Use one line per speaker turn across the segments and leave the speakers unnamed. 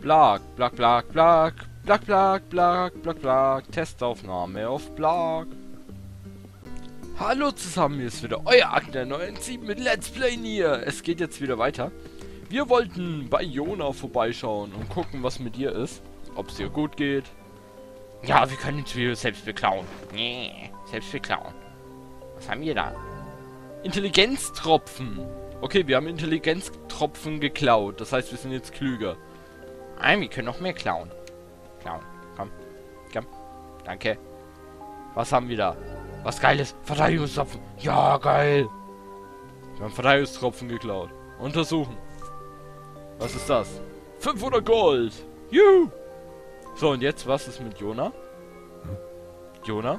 Blag, Blag, Blag, Blag, Blag, Blag, Blag, Blag, Blag, Testaufnahme auf Blag. Hallo zusammen, hier ist wieder euer Akte 97 mit Let's Play Nier. Es geht jetzt wieder weiter. Wir wollten bei Jona vorbeischauen und gucken, was mit ihr ist. Ob es ihr gut geht. Ja, wir können uns wieder selbst beklauen. Nee, selbst beklauen. Was haben wir da? Intelligenztropfen. Okay, wir haben Intelligenztropfen geklaut. Das heißt, wir sind jetzt klüger. Nein, wir können noch mehr klauen. Klauen. Komm. Komm. Danke. Was haben wir da? Was Geiles. Verteidigungstropfen. Ja, geil. Wir haben Verteidigungstropfen geklaut. Untersuchen. Was ist das? 500 Gold. Juhu. So, und jetzt, was ist mit Jona? Jona?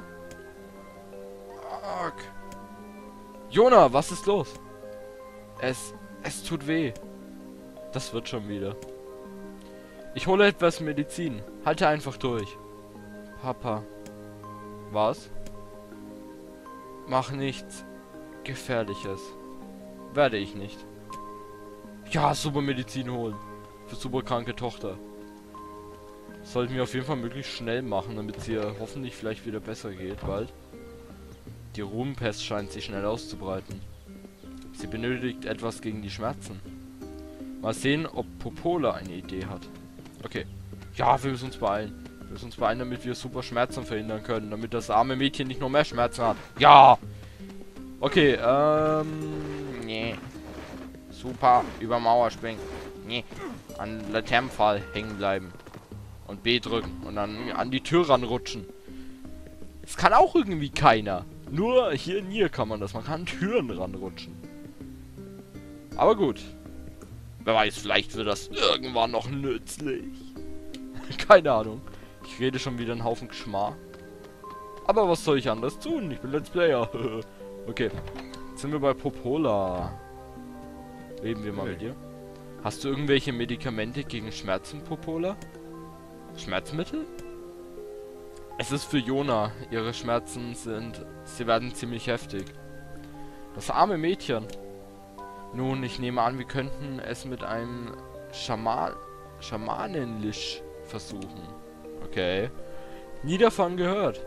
Fuck. Jona, was ist los? Es tut weh. Das wird schon wieder. Ich hole etwas Medizin. Halte einfach durch. Papa. Was? Mach nichts Gefährliches. Werde ich nicht. Ja, super Medizin holen. Für super kranke Tochter. Sollten wir auf jeden Fall möglichst schnell machen, damit es ihr hoffentlich vielleicht wieder besser geht, bald. Die Ruhmpest scheint sich schnell auszubreiten. Sie benötigt etwas gegen die Schmerzen. Mal sehen, ob Popola eine Idee hat. Okay. Ja, wir müssen uns beeilen. Wir müssen uns beeilen, damit wir super Schmerzen verhindern können. Damit das arme Mädchen nicht noch mehr Schmerzen hat. Ja! Okay, nee. Super, über Mauer springen. Nee. An Laternenpfahl hängen bleiben. Und B drücken. Und dann an die Tür ranrutschen. Das kann auch irgendwie keiner. Nur hier in Nier kann man das. Man kann Türen ranrutschen. Aber gut. Wer weiß, vielleicht wird das irgendwann noch nützlich. Keine Ahnung. Ich rede schon wieder einen Haufen Geschmarr. Aber was soll ich anderes tun? Ich bin Let's Player. Okay. Jetzt sind wir bei Popola. Reden wir mal mit dir. Hast du irgendwelche Medikamente gegen Schmerzen, Popola? Schmerzmittel? Es ist für Jona. Ihre Schmerzen sie werden ziemlich heftig. Das arme Mädchen. Nun, ich nehme an, wir könnten es mit einem Schamanenlisch versuchen. Okay. Nie davon gehört.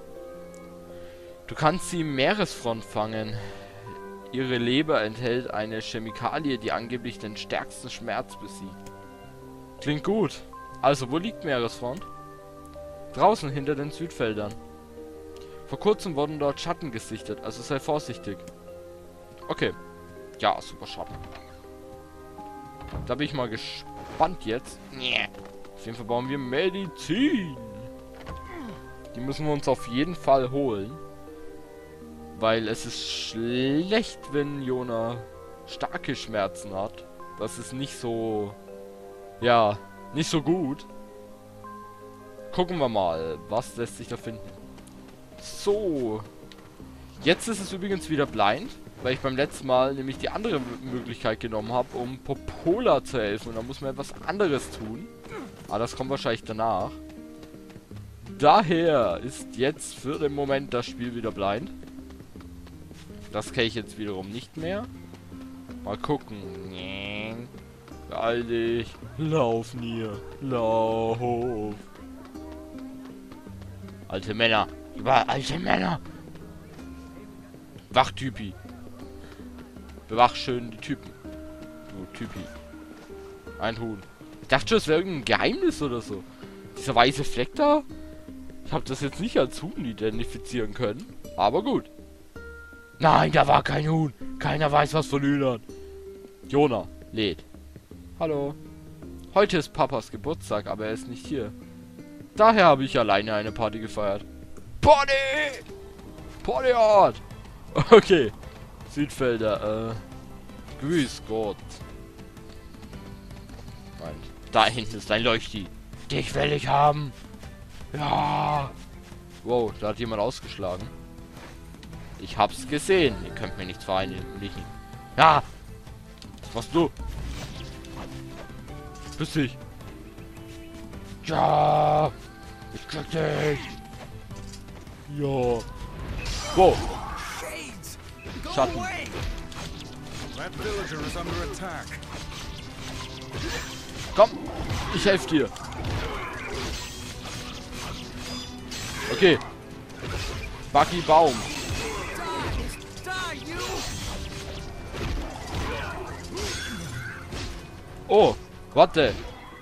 Du kannst sie im Meeresfront fangen. Ihre Leber enthält eine Chemikalie, die angeblich den stärksten Schmerz besiegt. Klingt gut. Also, wo liegt Meeresfront? Draußen hinter den Südfeldern. Vor kurzem wurden dort Schatten gesichtet, also sei vorsichtig. Okay. Ja, super Schatten. Da bin ich mal gespannt jetzt. Auf jeden Fall brauchen wir Medizin. Die müssen wir uns auf jeden Fall holen. Weil es ist schlecht, wenn Jona starke Schmerzen hat. Das ist nicht so... Ja, nicht so gut. Gucken wir mal, was lässt sich da finden. So. Jetzt ist es übrigens wieder blind, weil ich beim letzten Mal nämlich die andere Möglichkeit genommen habe, um Popola zu helfen. Und da muss man etwas anderes tun. Aber das kommt wahrscheinlich danach. Daher ist jetzt für den Moment das Spiel wieder blind. Das kenne ich jetzt wiederum nicht mehr. Mal gucken. Beeil dich. Lauf, Nier. Lauf. Alte Männer. Überall alte Männer. Wachtypi. Bewach schön die Typen. Du Typi. Ein Huhn. Ich dachte schon, es wäre irgendein Geheimnis oder so. Dieser weiße Fleck da? Ich habe das jetzt nicht als Huhn identifizieren können. Aber gut. Nein, da war kein Huhn. Keiner weiß was von Hühnern. Jona lädt. Hallo. Heute ist Papas Geburtstag, aber er ist nicht hier. Daher habe ich alleine eine Party gefeiert. Party! Partyort! Okay. Südfelder, Grüß Gott. Nein. Da hinten ist ein Leuchti. Dich will ich haben. Ja. Wow, da hat jemand ausgeschlagen. Ich hab's gesehen. Ihr könnt mir nichts verheimlichen. Ja. Was machst du? Küss dich. Ja. Ich krieg dich. Ja. Wow. Schatten. Komm. Ich helfe dir. Okay. Buggy Baum. Oh, warte.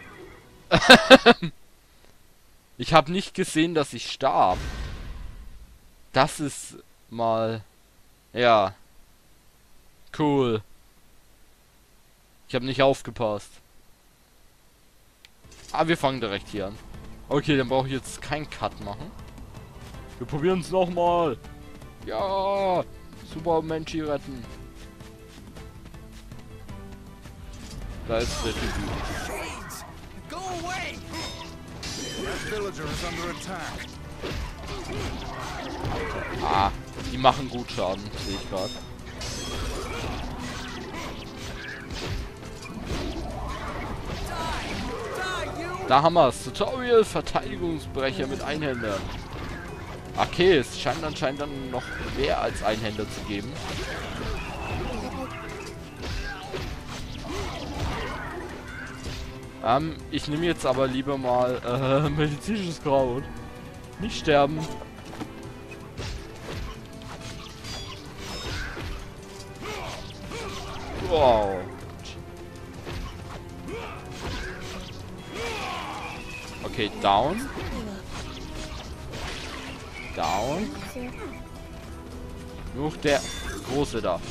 Ich habe nicht gesehen, dass ich starb. Das ist mal... Ja. Cool. Ich habe nicht aufgepasst. Aber wir fangen direkt hier an. Okay, dann brauche ich jetzt keinen Cut machen. Wir probieren es nochmal. Ja. Super Mensch retten. Da ist der Typ.
Go away! That villager is under attack.
Ah, die machen gut Schaden, sehe ich gerade. Da haben wir es. Tutorial Verteidigungsbrecher mit Einhändern. Okay, es scheint anscheinend dann noch mehr als Einhänder zu geben. Ich nehme jetzt aber lieber mal medizinisches Kraut. Nicht sterben. Wow. Okay, down. Down. Nur der Große da.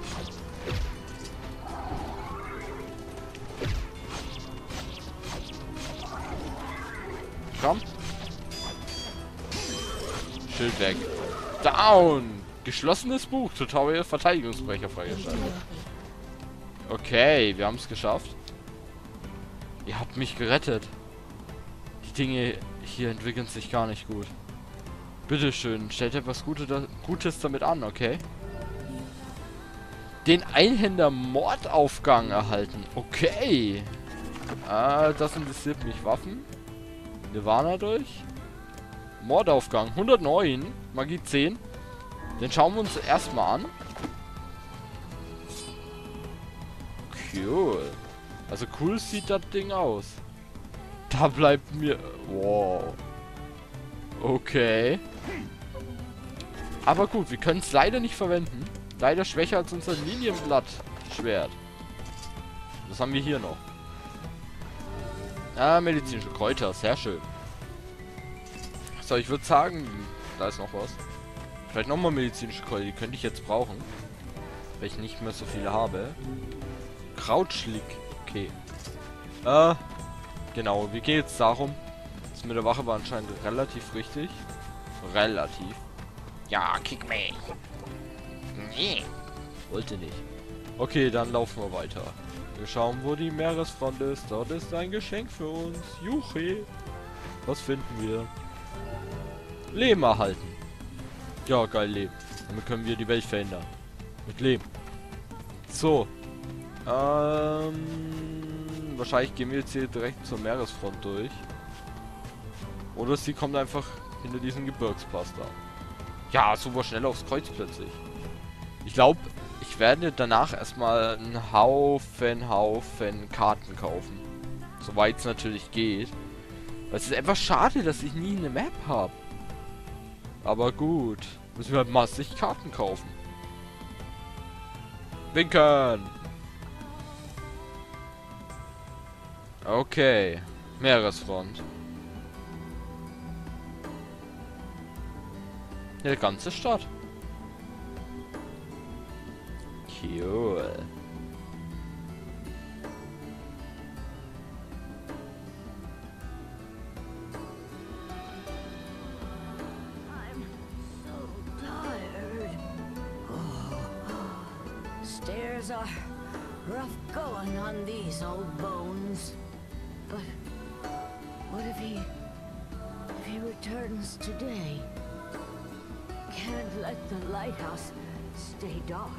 Komm. Schild weg. Down. Geschlossenes Buch. Tutorial Verteidigungsbrecher freigeschaltet. Okay, wir haben es geschafft. Ihr habt mich gerettet. Die Dinge hier entwickeln sich gar nicht gut. Bitteschön, stellt etwas Gutes damit an, okay? Den Einhänder Mordaufgang erhalten. Okay. Das interessiert mich. Waffen. Nirvana durch. Mordaufgang. 109. Magie 10. Den schauen wir uns erstmal an. Cool. Also cool sieht das Ding aus. Da bleibt mir... Wow. Okay. Aber gut, wir können es leider nicht verwenden. Leider schwächer als unser Linienblatt-Schwert. Was haben wir hier noch? Ah, medizinische Kräuter. Sehr schön. So, ich würde sagen, da ist noch was. Vielleicht nochmal medizinische Kräuter. Die könnte ich jetzt brauchen. Weil ich nicht mehr so viele habe. Krautschlick. Okay. Genau. Wir gehen jetzt darum. Das mit der Wache war anscheinend relativ richtig. Relativ. Ja, kick mich. Nee. Wollte nicht. Okay, dann laufen wir weiter. Wir schauen, wo die Meeresfront ist. Dort ist ein Geschenk für uns. Juche. Was finden wir? Leben erhalten. Ja, geil, Leben. Damit können wir die Welt verändern. Mit Leben. So. Wahrscheinlich gehen wir jetzt hier direkt zur Meeresfront durch. Oder sie kommt einfach hinter diesen Gebirgspass da. Ja, super schnell aufs Kreuz plötzlich. Ich glaube, ich werde danach erstmal einen Haufen Karten kaufen. Soweit es natürlich geht. Weil es ist einfach schade, dass ich nie eine Map habe. Aber gut. Müssen wir halt massig Karten kaufen. Winken! Okay. Meeresfront. Die ganze Stadt. Cool.
I'm so tired. Stairs are rough going on these old bones. But what if he returns today? Can't let the lighthouse stay dark.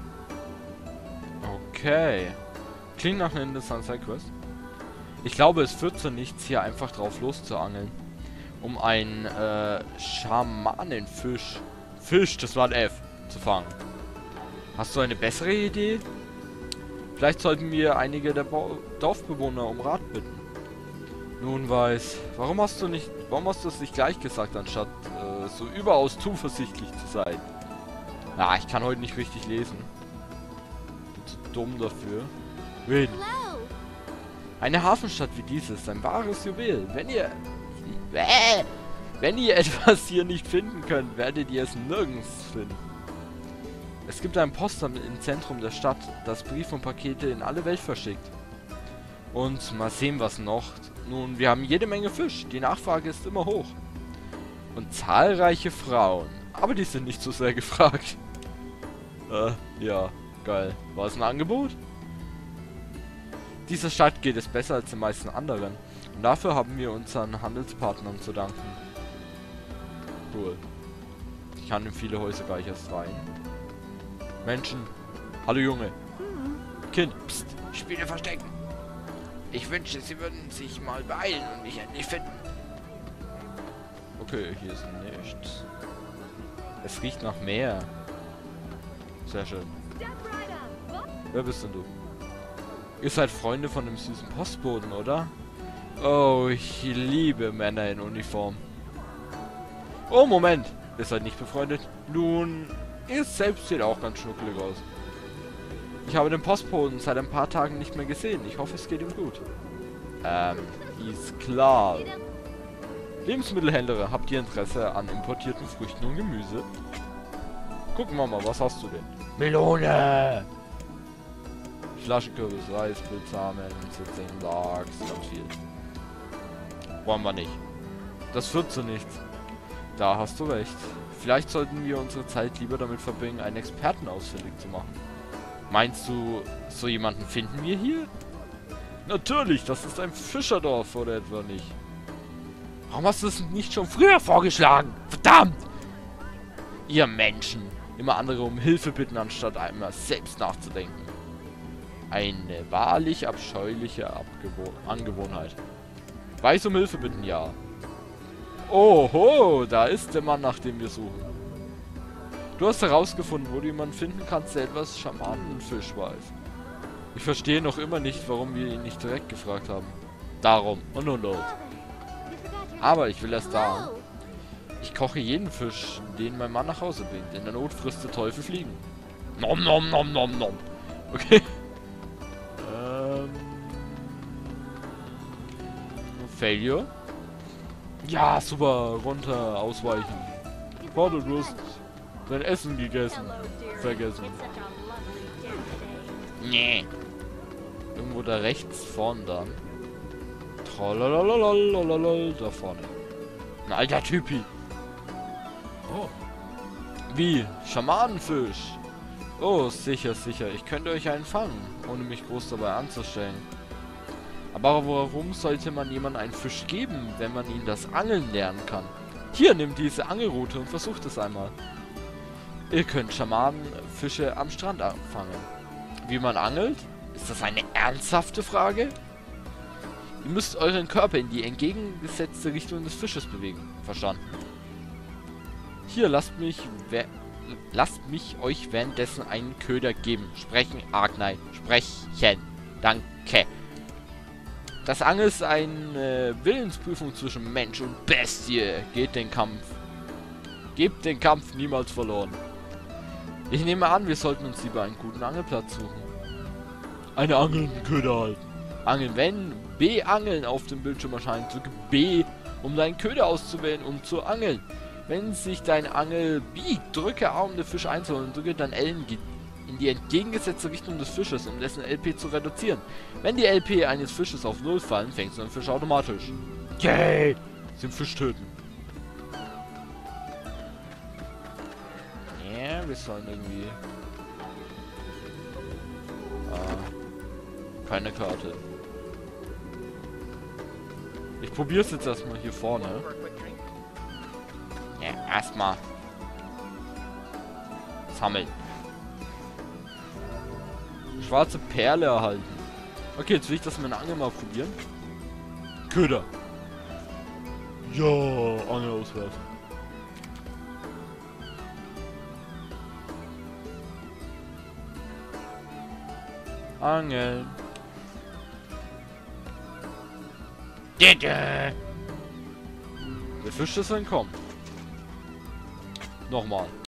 Okay. Klingt nach einer interessanten Sidequest. Ich glaube, es führt zu nichts, hier einfach drauf loszuangeln. Um einen Schamanenfisch. Fisch, das war ein F. Zu fangen. Hast du eine bessere Idee? Vielleicht sollten wir einige der Dorfbewohner um Rat bitten. Nun weiß, warum hast du es nicht gleich gesagt, anstatt so überaus zuversichtlich zu sein? Ja, ich kann heute nicht richtig lesen. Bin zu dumm dafür. Reden. Eine Hafenstadt wie diese ist ein wahres Juwel. Wenn ihr etwas hier nicht finden könnt, werdet ihr es nirgends finden. Es gibt ein Postamt im Zentrum der Stadt, das Briefe und Pakete in alle Welt verschickt. Und mal sehen, was noch. Nun, wir haben jede Menge Fisch. Die Nachfrage ist immer hoch. Und zahlreiche Frauen. Aber die sind nicht so sehr gefragt. Ja, geil. War es ein Angebot? Dieser Stadt geht es besser als den meisten anderen. Und dafür haben wir unseren Handelspartnern zu danken. Cool. Ich kann in viele Häuser gleich erst rein. Menschen. Hallo Junge. Kind. Psst. Spiele verstecken. Ich wünschte, sie würden sich mal beeilen und mich endlich finden. Okay, hier ist nichts. Es riecht nach Meer. Sehr schön. Wer bist denn du? Ihr seid Freunde von dem süßen Postboten, oder? Oh, ich liebe Männer in Uniform. Oh, Moment. Ihr seid nicht befreundet? Nun, ihr selbst seht auch ganz schnuckelig aus. Ich habe den Postboten seit ein paar Tagen nicht mehr gesehen. Ich hoffe, es geht ihm gut. Ist klar. Lebensmittelhändler, habt ihr Interesse an importierten Früchten und Gemüse? Gucken wir mal, was hast du denn? Melone! Flaschenkürbis, Reis, Pilzsamen, Zitzing, Lachs, ganz viel. Wollen wir nicht. Das führt zu nichts. Da hast du recht. Vielleicht sollten wir unsere Zeit lieber damit verbringen, einen Experten ausfindig zu machen. Meinst du, so jemanden finden wir hier? Natürlich, das ist ein Fischerdorf, oder etwa nicht? Warum hast du es nicht schon früher vorgeschlagen? Verdammt! Ihr Menschen. Immer andere um Hilfe bitten, anstatt einmal selbst nachzudenken. Eine wahrlich abscheuliche Angewohnheit. Weiß um Hilfe bitten, ja. Oho, da ist der Mann, nach dem wir suchen. Du hast herausgefunden, wo du jemanden finden kannst, der etwas Schamanenfisch weiß. Ich verstehe noch immer nicht, warum wir ihn nicht direkt gefragt haben. Darum und. Aber ich will erst da. Ich koche jeden Fisch, den mein Mann nach Hause bringt. In der Not frisst der Teufel Fliegen. Nom nom nom nom nom. Okay. Failure. Ja, super. Runter, ausweichen. Warte, du hast dein Essen gegessen. Vergessen. Nee. Irgendwo da rechts vorn dann. Trollolololololol, da vorne. Ein alter Typi. Oh. Wie? Schamanenfisch. Oh, sicher, sicher. Ich könnte euch einen fangen, ohne mich groß dabei anzustellen. Aber warum sollte man jemandem einen Fisch geben, wenn man ihn das Angeln lernen kann? Hier, nimm diese Angelrute und versucht es einmal. Ihr könnt Schamanenfische am Strand fangen. Wie man angelt? Ist das eine ernsthafte Frage? Ihr müsst euren Körper in die entgegengesetzte Richtung des Fisches bewegen. Verstanden? Hier, lasst mich euch währenddessen einen Köder geben. Sprechen, Argnei. Sprechen. Danke. Das Angeln ist eine Willensprüfung zwischen Mensch und Bestie. Gebt den Kampf niemals verloren. Ich nehme an, wir sollten uns lieber einen guten Angelplatz suchen. Eine angelnden Köder halten. Angeln, wenn B angeln auf dem Bildschirm erscheint, drücke B, um deinen Köder auszuwählen, um zu angeln. Wenn sich dein Angel biegt, drücke A, um den Fisch einzuholen, und drücke dann L in die entgegengesetzte Richtung des Fisches, um dessen LP zu reduzieren. Wenn die LP eines Fisches auf 0 fallen, fängst du den Fisch automatisch. Yay! Den Fisch töten. Ja, wir sollen irgendwie... keine Karte. Ich probiere es jetzt erstmal hier vorne. Ja, erstmal sammeln. Schwarze Perle erhalten. Okay, jetzt will ich das mit einer Angel mal probieren. Köder. Ja, Angel auswerfen. Angeln. Der Fisch ist entkommen. Nochmal.